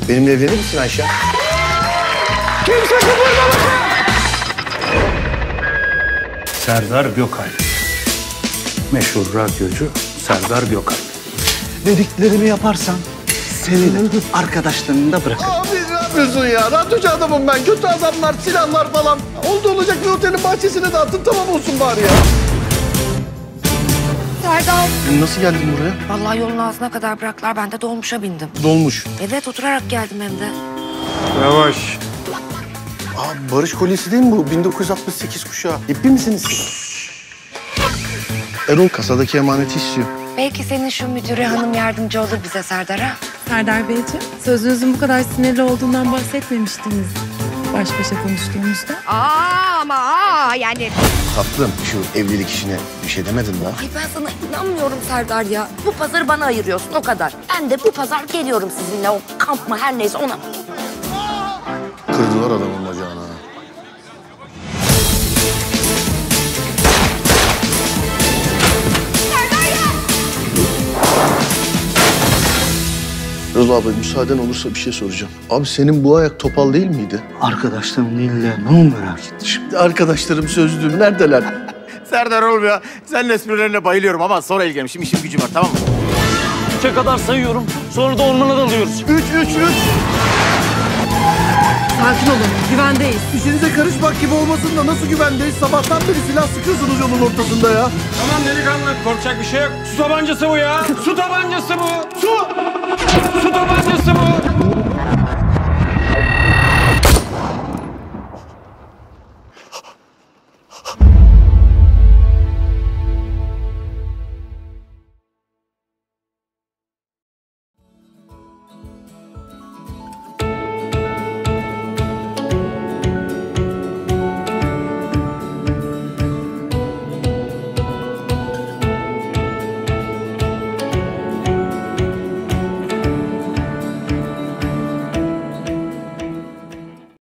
Benimle evlenir misin Ayşe? Kimse kıpırdamasın! Serdar Gökalp. Meşhur radyocu Serdar Gökalp. Dediklerimi yaparsan seni de arkadaşlarını da bırakırım. Abi ne yapıyorsun ya? Radyocu adamım ben. Kötü adamlar, silahlar falan. Oldu olacak bir otelin bahçesine dağıttın, tamam olsun bari ya. Serdar. Nasıl geldin buraya? Vallahi yolun ağzına kadar bıraktılar. Ben de dolmuşa bindim. Dolmuş. Evet, oturarak geldim hem de. Yavaş. Aa, Barış kolyesi değil mi bu? 1968 kuşağı. İpli misiniz siz? Erol kasadaki emaneti istiyor. Belki senin şu müdüre hanım yardımcı olur bize Serdar ha? Serdar Beyciğim, sözünüzün bu kadar sinirli olduğundan bahsetmemiştiniz baş başa konuştuğumuzda. Yani. Tatlım, şu evlilik işine bir şey demedin daha. Ay ben sana inanmıyorum Serdar ya. Bu pazarı bana ayırıyorsun o kadar. Ben de bu pazar geliyorum sizinle o kamp mı her neyse ona. Kırdılar adamın bacağını. Erol abi müsaaden olursa bir şey soracağım. Abi senin bu ayak topal değil miydi? Arkadaşlarım değil de bunu merak ettim. Şimdi arkadaşlarım sözlüğüm neredeler? Serdar oğlum ya. Senin esprilerine bayılıyorum ama sonra ilgilenmişim. İşim gücüm var, tamam mı? 3'e kadar sayıyorum. Sonra da ormana dalıyoruz. 3. Sakin olun, güvendeyiz. İşinize karışmak gibi olmasın da nasıl güvendeyiz? Sabahtan beri silah sıkıyorsunuz yolun ortasında ya. Tamam delikanlı, korkacak bir şey yok. Su tabancası bu ya. Su tabancası bu. Su tabancası bu.